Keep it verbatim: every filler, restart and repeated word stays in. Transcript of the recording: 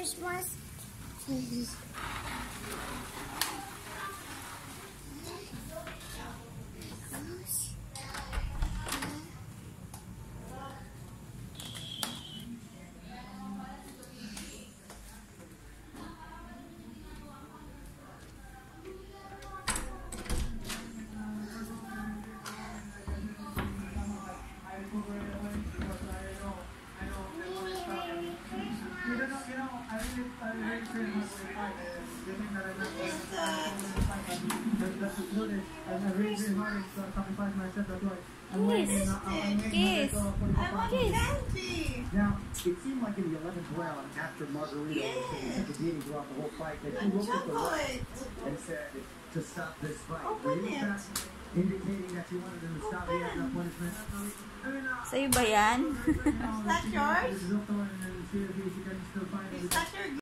Christmas. Kiss. Kiss. Now, it seemed like in the eleventh round, after Margarito was took a beating throughout the whole fight, that he looked at the ref and said to stop this fight. Were you in fact indicating that you wanted him to stop the after punishment? Sa'yo ba yan? Is that yours? Is that your